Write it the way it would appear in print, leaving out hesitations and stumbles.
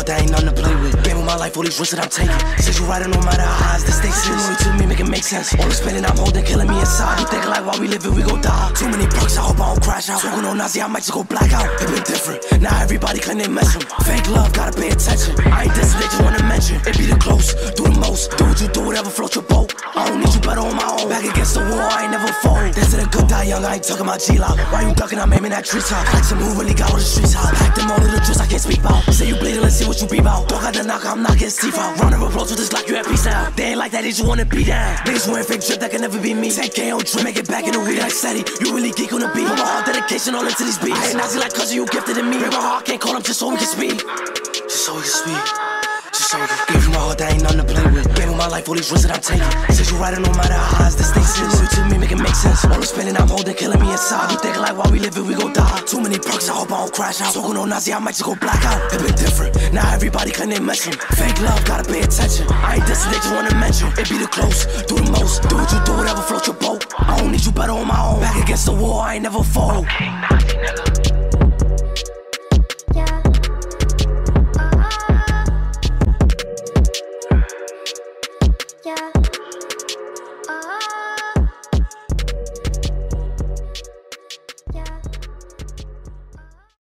that ain't nothing to play with. Game with my life, all these risks that I'm taking. Says you riding no matter how highs the stakes is. You know it to me, make it make sense. All the spending I'm holding, killing me inside. You think like while we living, we gon' die. Too many perks, I hope I don't crash out. Talking on Nazi, I might just go black out. It been different, now everybody claim they mess with. Fake love, gotta pay attention. I ain't this, they just wanna mention. It be the close, do the most. Do what you do, whatever float your boat. I don't need you better on my own. Back against the wall, I ain't never fold. That's it, a good die young, I ain't talking about G-Lock. Why you ducking, I'm aiming that tree top. Like some who really got all the streets hot. Pack them all of the drills, I can't speak about. Say you bleeding, let's see what you beep out. Don't got the knock, I'm knocking Steve out. Round of applause with this like you at peace out. They ain't like that, they just wanna be down. Niggas wearing fake drip, that can never be me. 10K on drip, make it back in the week like steady. You really geek on the beat. Put my hard dedication all into these beats. I ain't Nazi like cousin, you gifted in me. Break my heart, can't call him just so we can speak. Just so we can speak. Just so we can give you my heart, that ain't nothing to play with. Game with my life, all these risks that I'm taking. Says you riding no matter how highs the stakes is. You know it to me, make it make sense. All the spending I'm holding, killing me inside. You think like while we living, we gon' die. Too many perks, I hope I don't crash out. Talking on Nazi, I might just go black out. It been different, now everybody claim they mess with. Fake love, gotta pay attention. I ain't this, they just wanna mention. It be the close, do the most. Do what you do, whatever float your boat. I don't need you better on my own. Back against the wall, I ain't never fold. Okay, Nazi nigga.